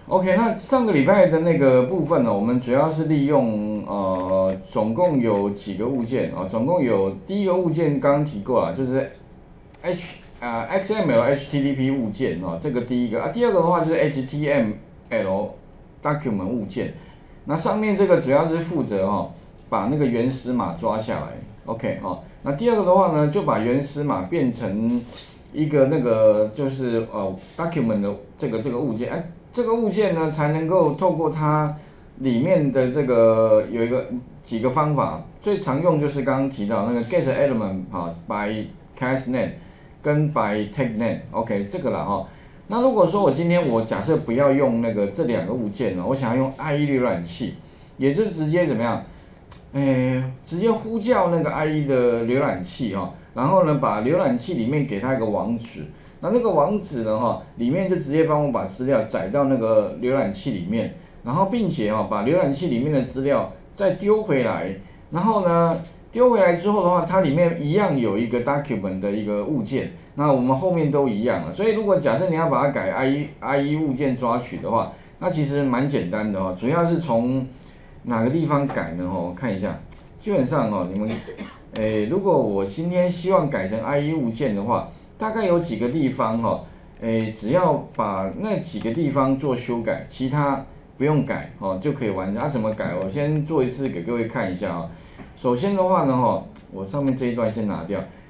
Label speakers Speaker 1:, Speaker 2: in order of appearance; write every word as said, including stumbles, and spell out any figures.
Speaker 1: OK，那上个礼拜的那个部分呢，我们主要是利用呃，总共有几个物件啊、哦，总共有第一个物件刚刚提过了，就是 H 啊、呃、X M L H T T P 物件哦，这个第一个啊，第二个的话就是 H T M L document 物件，那上面这个主要是负责哈、哦，把那个原始码抓下来 ，OK 哈、哦，那第二个的话呢，就把原始码变成一个那个就是呃 document 的这个这个物件，哎，这个物件呢才能够透过它里面的这个有一个几个方法，最常用就是刚刚提到那个 get element 啊 by class name 跟 by tag name，OK 这个了哈。那如果说我今天我假设不要用那个这两个物件呢，我想要用 I E 浏览器，也就是直接怎么样？诶，直接呼叫那个 I E 的浏览器哈、哦，然后呢，把浏览器里面给它一个网址，那那个网址呢哈、哦，里面就直接帮我把资料载到那个浏览器里面，然后并且哈、哦，把浏览器里面的资料再丢回来，然后呢，丢回来之后的话，它里面一样有一个 document 的一个物件，那我们后面都一样了，所以如果假设你要把它改 I E I E 物件抓取的话，那其实蛮简单的哦，主要是从哪个地方改呢？哦，我看一下，基本上哦，你们，诶，如果我今天希望改成 I E 物件的话，大概有几个地方哈、哦，诶，只要把那几个地方做修改，其他不用改哦，就可以完成。啊，怎么改？我先做一次给各位看一下啊、哦。首先的话呢，哈、哦，我上面这一段先拿掉。